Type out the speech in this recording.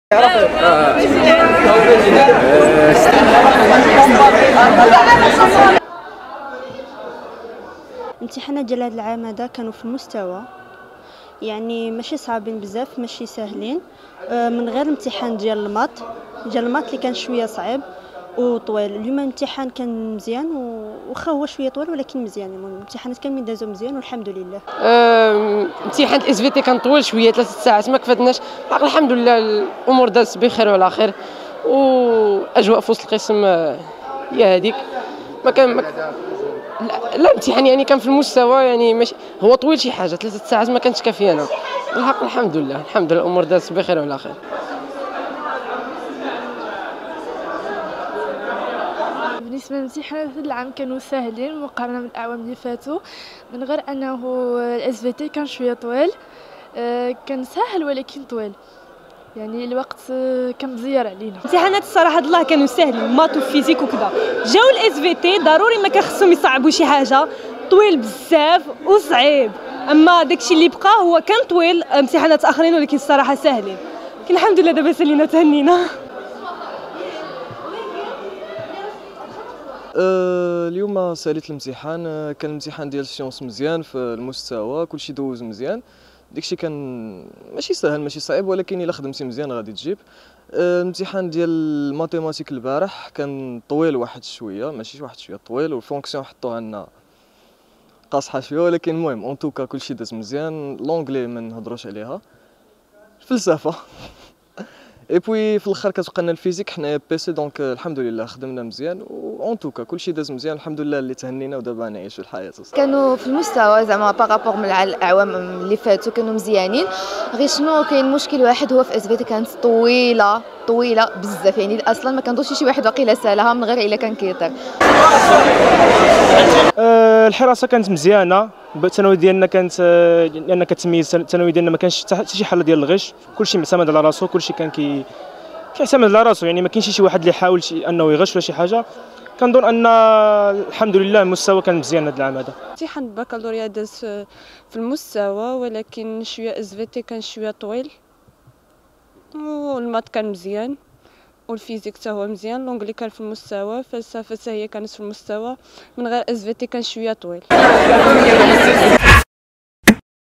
امتحانات ديال هذا العام هذا كانوا في المستوى، يعني ماشي صعبين بزاف، ماشي ساهلين، من غير امتحان ديال المات اللي كان شويه صعيب وطويل. اليوم الامتحان كان مزيان وخا هو شويه طويل ولكن مزيان. المهم الامتحانات كاملين دازو مزيان والحمد لله. امتحان الاس في تي كان طويل شويه، 3 ساعات ما كفاتناش. الحمد لله الامور دازت بخير وعلى خير، واجواء في وسط القسم هي هذيك. ما كان لا امتحان يعني كان في المستوى، يعني ماشي هو طويل شي حاجه، 3 ساعات ما كانتش كافيانا. الحمد لله الامور دازت بخير وعلى خير. بالنسبه للامتحانات هذا العام كانوا ساهلين مقارنه بالاعوام اللي فاتوا، من غير انه الاس في تي كان شويه طويل، كان سهل ولكن طويل، يعني الوقت كان مزير علينا. امتحانات الصراحه الله كانوا ساهلين، مات وفيزيك وكذا. جاو الاس في تي ضروري ما كنخصهم يصعبوا شي حاجه، طويل بزاف وصعيب. اما داكشي اللي بقى هو كان طويل امتحانات اخرين ولكن الصراحه ساهلين. لكن الحمد لله دابا سالينا تهنينا. اليوم ساليت الامتحان، كان الامتحان ديال السيونس مزيان في المستوى، كلشي دوز مزيان. داكشي كان ماشي سهل ماشي صعيب، ولكن الا خدمتي مزيان غادي تجيب. الامتحان ديال الماتيماتيك البارح كان طويل واحد شويه، ماشي واحد شويه طويل، والفونكسيون حطوها لنا قاصحه شويه، ولكن المهم اون توكا كلشي داز مزيان. لونغلي ما نهضروش عليها، الفلسفه اي بوي في الاخر كتبقى لنا الفيزيك حنايا بي سي. دونك الحمد لله خدمنا مزيان اون توكا كلشي داز مزيان الحمد لله اللي تهنينا، ودابا نعيشوا الحياه. كانوا في المستوى زعما بارابور من الاعوام اللي فاتوا كانوا مزيانين، غير شنو كاين مشكل واحد هو في اس في تي كانت طويله بزاف، يعني اصلا ما كنظنش شي واحد واقيلا سالها من غير الا كان كيطير. الحراسه كانت مزيانه، الثانوي ديالنا كانت لان كتميز الثانوي ديالنا ما كانش حتى شي حاله ديال الغش، كلشي معتمد على راسو، كلشي كان كيعتمد على راسو، يعني ما كاينش شي واحد اللي يحاول انه يغش ولا شي حاجه. كنظن ان الحمد لله المستوى كان مزيان هذا العام هذا. امتحان البكالوريا داز في المستوى، ولكن شويه اس في تي كان شويه طويل، والمات كان مزيان، والفيزيك حتى هو مزيان. لونغلي كان في المستوى، فلسفه هي كانت في المستوى، من غير اس في تي كان شويه طويل.